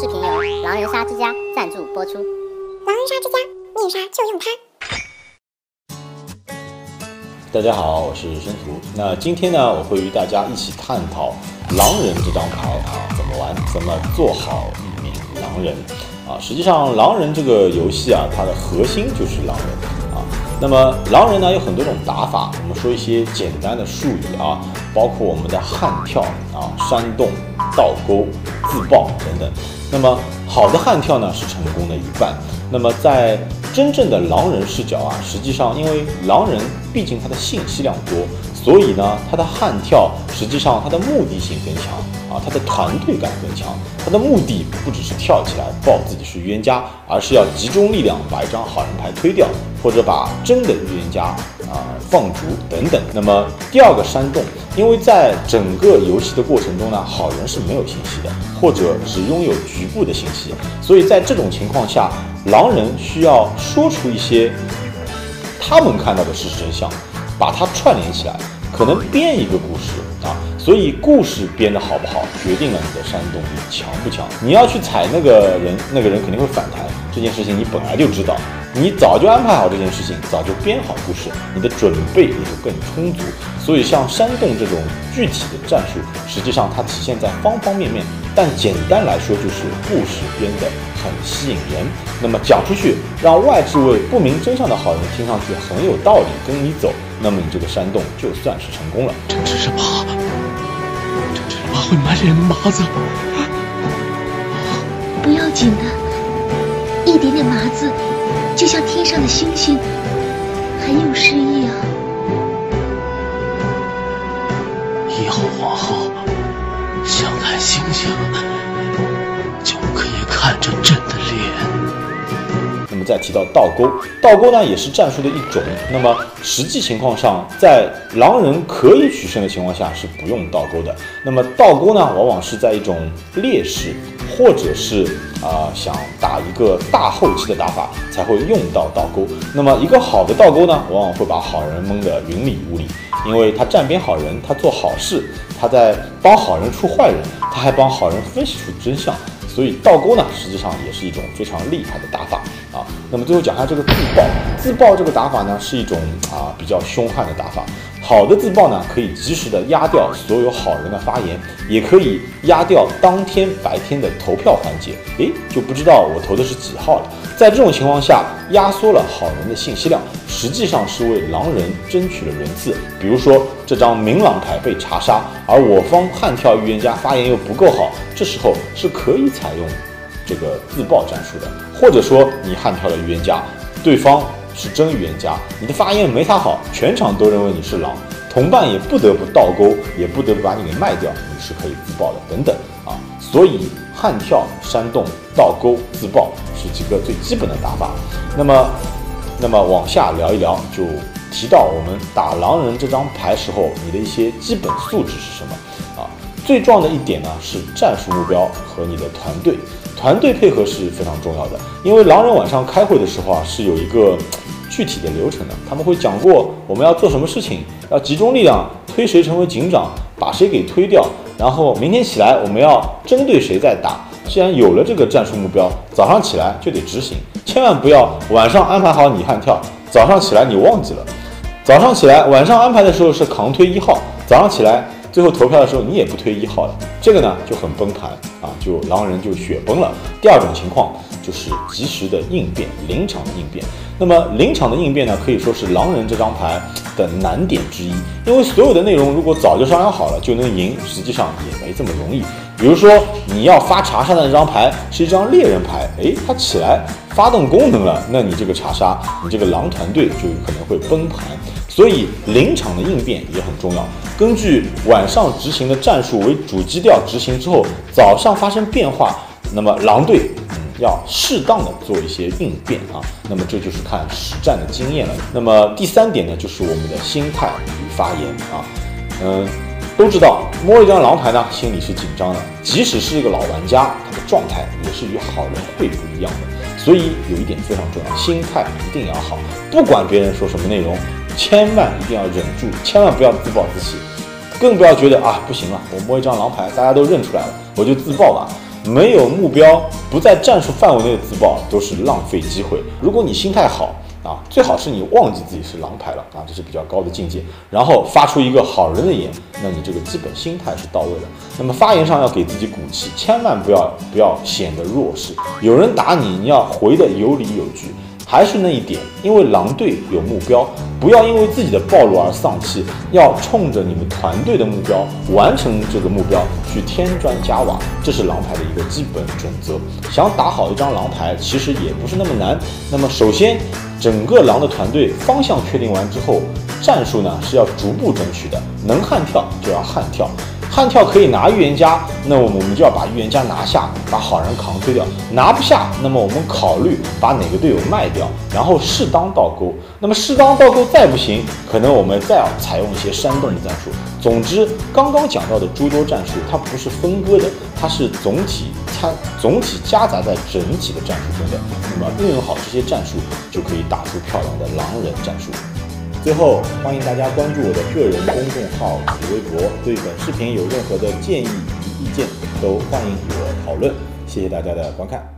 视频由狼人杀之家赞助播出。 狼人杀之家，灭杀就用它。 大家好，我是申屠。那今天呢，我会与大家一起探讨狼人这张牌怎么玩，怎么做好一名狼人实际上，狼人这个游戏它的核心就是狼人那么狼人呢有很多种打法，我们说一些简单的术语包括我们的悍跳煽动、倒钩、自爆等等。那么好的悍跳呢是成功的一半。那么在真正的狼人视角实际上因为狼人毕竟他的信息量多，所以呢他的悍跳实际上他的目的性更强他的团队感更强。他的目的不只是跳起来报自己是预言家，而是要集中力量把一张好人牌推掉，或者把真的预言家放逐等等。那么第二个煽动，因为在整个游戏的过程中呢，好人是没有信息的，或者只拥有局部的信息，所以在这种情况下，狼人需要说出一些他们看到的事实真相，把它串联起来，可能编一个故事所以故事编得好不好，决定了你的煽动力强不强。你要去踩那个人，那个人肯定会反弹，这件事情你本来就知道，你早就安排好这件事情，早就编好故事，你的准备也就更充足。所以像煽动这种具体的战术，实际上它体现在方方面面，但简单来说就是故事编得很吸引人。那么讲出去，让外置位不明真相的好人听上去很有道理，跟你走，那么你这个煽动就算是成功了。 这只是马，这只是马会满脸的麻子。 不要紧的，一点点麻子就像天上的星星，很有诗意以后往后想看星星，就可以看着朕的脸。 那么再提到倒钩，倒钩呢也是战术的一种。那么实际情况上，在狼人可以取胜的情况下是不用倒钩的。那么倒钩呢，往往是在一种劣势，或者是想打一个大后期的打法才会用到倒钩。那么一个好的倒钩呢，往往会把好人蒙得云里雾里，因为他站边好人，他做好事，他在帮好人出坏人，他还帮好人分析出真相。所以倒钩呢，实际上也是一种非常厉害的打法那么最后讲一下这个自爆。自爆这个打法呢，是一种比较凶悍的打法。好的自爆呢，可以及时的压掉所有好人的发言，也可以压掉当天白天的投票环节。就不知道我投的是几号了。在这种情况下，压缩了好人的信息量，实际上是为狼人争取了人次。比如说这张明狼牌被查杀，而我方悍跳预言家发言又不够好，这时候是可以采用这个自爆战术的。或者说你悍跳了预言家，对方是真预言家，你的发言没他好，全场都认为你是狼，同伴也不得不倒钩，也不得不把你给卖掉，你是可以自爆的等等所以悍跳、煽动、倒钩、自爆是几个最基本的打法。那么往下聊一聊，就提到我们打狼人这张牌时候，你的一些基本素质是什么最重要的一点呢是战术目标和你的团队配合是非常重要的。因为狼人晚上开会的时候是有一个具体的流程的，他们会讲过我们要做什么事情，要集中力量推谁成为警长，把谁给推掉，然后明天起来我们要针对谁再打。既然有了这个战术目标，早上起来就得执行，千万不要晚上安排好你悍跳，早上起来你忘记了。早上起来晚上安排的时候是扛推1号，早上起来最后投票的时候你也不推1号了，这个呢就很崩盘就狼人就雪崩了。第二种情况就是及时的应变，临场的应变。那么临场的应变呢，可以说是狼人这张牌的难点之一，因为所有的内容如果早就商量好了就能赢，实际上也没这么容易。比如说你要发查杀的那张牌是一张猎人牌，它起来发动功能了，那你这个查杀，你这个狼团队就可能会崩盘。所以临场的应变也很重要，根据晚上执行的战术为主基调执行之后，早上发生变化，那么狼队要适当的做一些应变那么这就是看实战的经验了。那么第三点呢，就是我们的心态与发言都知道摸一张狼牌呢，心里是紧张的，即使是一个老玩家，他的状态也是与好人会不一样的。所以有一点非常重要，心态一定要好，不管别人说什么内容，千万一定要忍住，千万不要自暴自弃，更不要觉得不行了，我摸一张狼牌大家都认出来了，我就自爆吧。 没有目标、不在战术范围内的自爆都是浪费机会。如果你心态好啊，最好是你忘记自己是狼牌了啊，这是比较高的境界。然后发出一个好人的言，那你这个基本心态是到位的。那么发言上要给自己鼓气，千万不要显得弱势。有人打你，你要回的有理有据。还是那一点，因为狼队有目标，不要因为自己的暴露而丧气，要冲着你们团队的目标，完成这个目标去添砖加瓦，这是狼牌的一个基本准则。想打好一张狼牌，其实也不是那么难。那么首先，整个狼的团队方向确定完之后，战术呢是要逐步争取的，能悍跳就要悍跳。悍跳可以拿预言家，那么我们就要把预言家拿下，把好人扛推掉。拿不下，那么我们考虑把哪个队友卖掉，然后适当倒钩。那么适当倒钩再不行，可能我们再要采用一些煽动的战术。总之，刚刚讲到的诸多战术，它不是分割的，它是总体夹杂在整体的战术中的。那么运用好这些战术，就可以打出漂亮的狼人战术。最后，欢迎大家关注我的个人公众号及微博，对本视频有任何的建议与意见，都欢迎与我讨论。谢谢大家的观看。